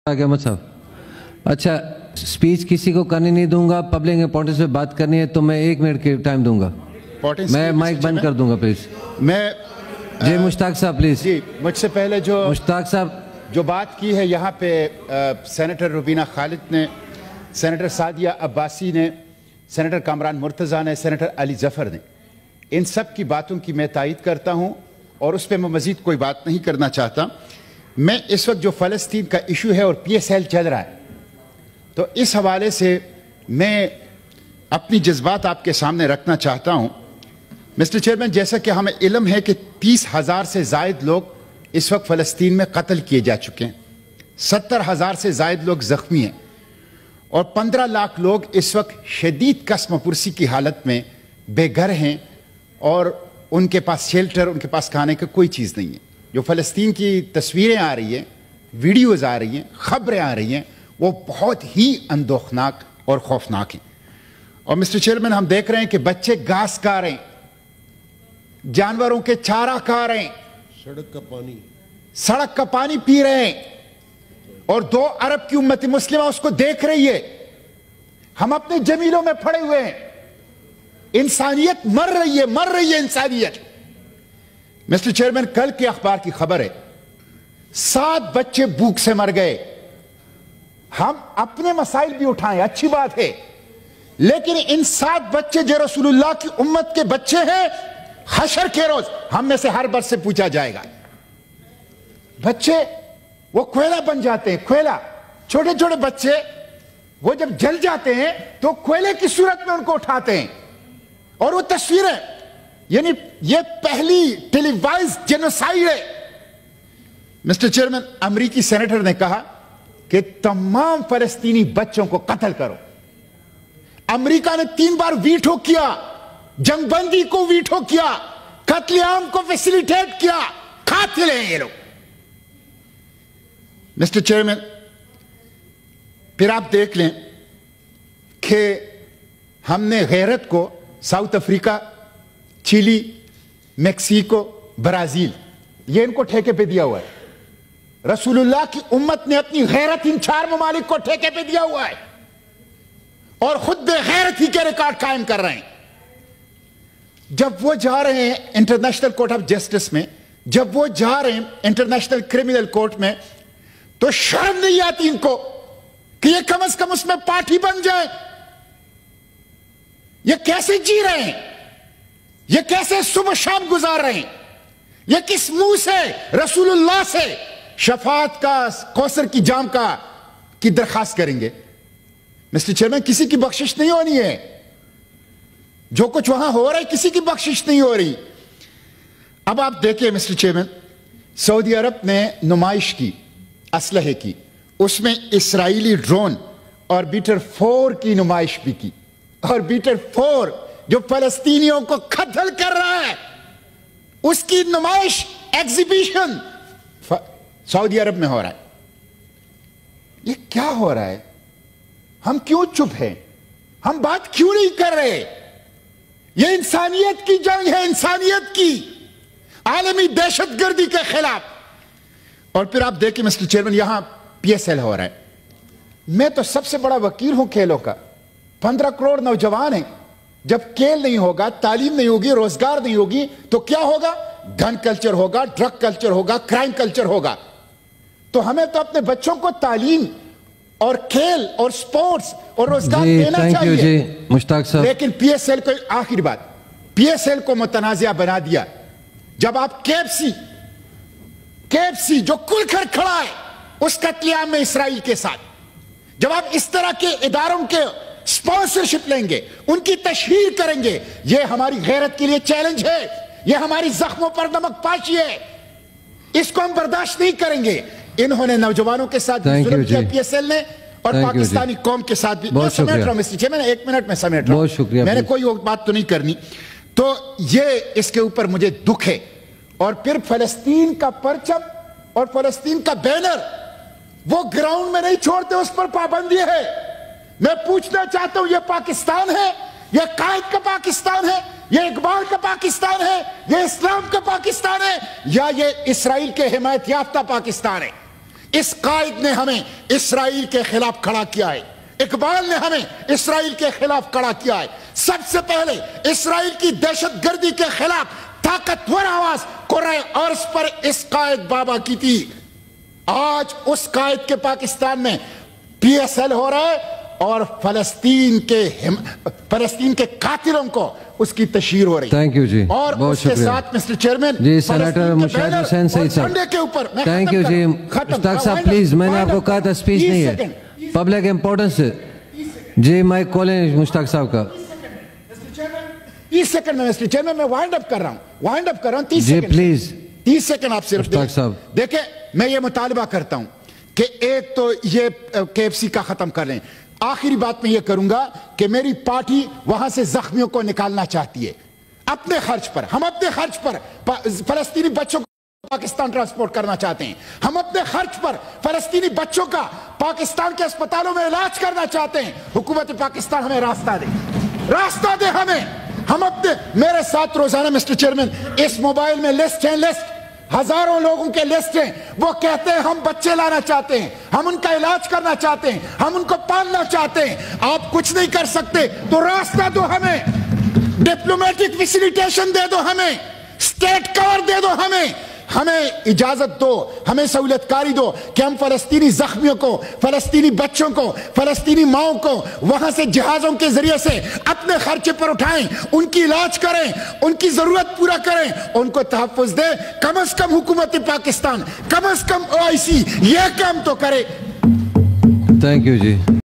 आगे अहमद साहब, अच्छा स्पीच किसी को करने नहीं दूंगा, पब्लिक इंपॉर्टेंस पे बात करनी है तो मैं 1 मिनट के टाइम दूंगा। मैं माइक बंद कर दूंगा प्लीज। मैं जी मुश्ताक साहब प्लीज। जी मुझसे पहले जो मुश्ताक साहब जो बात की है यहाँ पे सेनेटर रुबीना खालिद ने, सेनेटर सादिया अब्बासी ने, सेनेटर कामरान मुर्तज़ा ने, सेनेटर अली जफ़र ने, इन सब की बातों की मैं तायीद करता हूँ और उस पर मैं मज़ीद कोई बात नहीं करना चाहता। मैं इस वक्त जो फ़लस्तीन का इशू है और PSL चल रहा है, तो इस हवाले से मैं अपनी जज्बात आपके सामने रखना चाहता हूँ। मिस्टर चेयरमैन, जैसा कि हमें इल्म है कि 30,000 से ज़ायद लोग इस वक्त फ़लस्तीन में कत्ल किए जा चुके हैं, 70,000 से ज़ायद लोग ज़ख्मी हैं और 15 लाख लोग इस वक्त शदीद कसम पुरसी की हालत में बेघर हैं और उनके पास शेल्टर, उनके पास खाने की कोई चीज़ नहीं है। जो फ़लस्तीन की तस्वीरें आ रही हैं, वीडियोज़ आ रही हैं, ख़बरें आ रही हैं, वो बहुत ही अंदोखनाक और खौफनाक हैं। और मिस्टर चेयरमैन, हम देख रहे हैं कि बच्चे घास खा रहे हैं, जानवरों के चारा खा रहे हैं, सड़क का पानी पी रहे हैं और 2 अरब की उम्मत मुस्लिमा उसको देख रही है। हम अपने जमीलों में पड़े हुए हैं, इंसानियत मर रही है इंसानियत। मिस्टर चेयरमैन, कल के अखबार की खबर है 7 बच्चे भूख से मर गए। हम अपने मसाइल भी उठाएं, अच्छी बात है, लेकिन इन 7 बच्चे जो रसूलुल्लाह की उम्मत के बच्चे हैं, हशर के रोज हम में से हर बच्चे से पूछा जाएगा। बच्चे वो कोयला बन जाते हैं, कोयला, छोटे छोटे बच्चे वो जब जल जाते हैं तो कोयले की सूरत में उनको उठाते हैं और वो तस्वीरें, यानी ये पहली टेलीवाइज जेनोसाइड है। मिस्टर चेयरमैन, अमेरिकी सेनेटर ने कहा कि तमाम फलस्तीनी बच्चों को कत्ल करो। अमेरिका ने 3 बार वीटो किया, जंगबंदी को वीटो किया, कत्लेआम को फैसिलिटेट किया। कातिल हैं ये लोग। मिस्टर चेयरमैन, फिर आप देख लें कि हमने गैरत को South Africa, Chile, Mexico, Brazil, ये इनको ठेके पे दिया हुआ है। रसूलुल्लाह की उम्मत ने अपनी गैरत इन 4 ममालिक को ठेके पे दिया हुआ है और खुद बेगैरत ही के रिकॉर्ड कायम कर रहे हैं। जब वो जा रहे हैं इंटरनेशनल कोर्ट ऑफ जस्टिस में, जब वो जा रहे हैं इंटरनेशनल क्रिमिनल कोर्ट में, तो शर्म नहीं आती इनको कि ये कम से कम उसमें पार्टी बन जाए। ये कैसे जी रहे हैं, ये कैसे सुबह शाम गुजार रहे हैं, ये किस मुंह से रसूलुल्लाह से शफात का, कौसर की जाम का की दरखास्त करेंगे। मिस्टर चेयरमैन, किसी की बख्शिश नहीं होनी है। जो कुछ वहां हो रहा है, किसी की बख्शिश नहीं हो रही। अब आप देखिए मिस्टर चेयरमैन, सऊदी अरब ने नुमाइश की असलहे की, उसमें इस्राएली ड्रोन और बीटर 4 की नुमाइश भी की। और बीटर 4 जो फलस्तीनियों को कत्ल कर रहा है, उसकी नुमाइश, एग्जीबिशन सऊदी अरब में हो रहा है। ये क्या हो रहा है? हम क्यों चुप हैं? हम बात क्यों नहीं कर रहे? ये इंसानियत की जंग है, इंसानियत की, आलमी दहशतगर्दी के खिलाफ। और फिर आप देखिए मिस्टर चेयरमैन, यहां PSL हो रहा है। मैं तो सबसे बड़ा वकील हूं खेलों का। 15 करोड़ नौजवान हैं। जब खेल नहीं होगा, तालीम नहीं होगी, रोजगार नहीं होगी, तो क्या होगा? गन कल्चर होगा, ड्रग कल्चर होगा, क्राइम कल्चर होगा। तो हमें तो अपने बच्चों को तालीम और खेल और स्पोर्ट्स और रोजगार देना चाहिए। मुश्ताक साहब, लेकिन PSL को, आखिरी बात, PSL को मुतनाज़िया बना दिया। जब आप KFC जो खुलकर खड़ा है उस कत्लेआम में इसराइल के साथ, जब आप इस तरह के इदारों के स्पॉन्सरशिप लेंगे, उनकी तशहीर करेंगे, यह हमारी गैरत के लिए चैलेंज है, यह हमारी जख्मों पर नमक पाशी है। इसको हम बर्दाश्त नहीं करेंगे। इन्होंने नौजवानों के साथ जुल्म किया PSL ने, और पाकिस्तानी कौम के साथ भी। मैं समेट रहा हूं मिस्टर चेयरमैन, 1 मिनट में समेट रहा हूं, मैंने कोई बात तो नहीं करनी। तो ये इसके ऊपर मुझे दुख है। और फिर फलस्तीन का परचम और फलस्तीन का बैनर वो ग्राउंड में नहीं छोड़ते, उस पर पाबंदी है। मैं पूछना चाहता हूं, ये पाकिस्तान है, ये कायद का पाकिस्तान है, ये इकबाल का पाकिस्तान है, ये इस्लाम का पाकिस्तान है, या ये इसराइल के हिमायत याफ्ता पाकिस्तान है? اس قائد نے ہمیں اسرائیل کے خلاف کھڑا کیا ہے، اقبال نے ہمیں اسرائیل کے خلاف کھڑا کیا ہے. سب سے پہلے اسرائیل کی دہشت گردی کے خلاف طاقتور آواز قرۂ ارض پر اس قائد بابا کی تھی. آج اس قائد کے پاکستان میں پی ایس ایل ہو رہا ہے اور فلسطین کے قاتلوں کو اس کی تشہیر ہو رہی ہے. تھینک یو جی، اور اس کے ساتھ مسٹر چیئرمین جی سینیٹر مشاہد حسین سعید صاحب، کے اوپر تھینک یو جی. مشتاق صاحب پلیز، میں نے آپ کو کہا تھا اسپیچ نہیں ہے، پبلک امپورٹنس ہے جی. مائک کھولیں مشتاق صاحب کا. 30 سیکنڈ میں مسٹر چیئرمین میں وائنڈ اپ کر رہا ہوں 30 جی سیکنڈ پلیز. 30 سیکنڈ آپ صرف مشتاق صاحب دیکھیں. میں یہ مطالبہ کرتا ہوں کہ ایک تو یہ KFC کا ختم کر لیں. آخری بات میں یہ کروں گا کہ میری پارٹی وہاں سے زخمیوں کو نکالنا چاہتی ہے اپنے خرچ پر. ہم اپنے خرچ پر فلسطینی بچوں کو پاکستان ٹرانسپورٹ کرنا چاہتے ہیں. ہم اپنے خرچ پر فلسطینی بچوں کا پاکستان کے اسپتالوں میں علاج کرنا چاہتے ہیں. حکومت پاکستان ہمیں راستہ دے ہمیں. ہم اپنے میرے ساتھ روزانہ مسٹر چیئرمین اس موبائل میں لسٹ ہزاروں لوگوں کے لسٹ ہیں. وہ کہتے ہیں ہم بچے لانا چاہتے ہیں، ہم ان کا علاج کرنا چاہتے ہیں، ہم ان کو پالنا چاہتے ہیں. آپ کچھ نہیں کر سکتے تو راستہ دو ہمیں، ڈپلومیٹک فیسیلیٹیشن دے دو ہمیں، اسٹیٹ کور دے دو ہمیں اجازت دو، ہمیں سہولت کاری دو کہ ہم فلسطینی زخمیوں کو، فلسطینی بچوں کو، فلسطینی ماؤں کو وہاں سے جہازوں کے ذریعے سے اپنے خرچے پر اٹھائیں، ان کی علاج کریں، ان کی ضرورت پورا کریں، ان کو تحفظ دیں. کم از کم حکومت پاکستان، کم از کم OIC یہ کام تو کرے. Thank you G.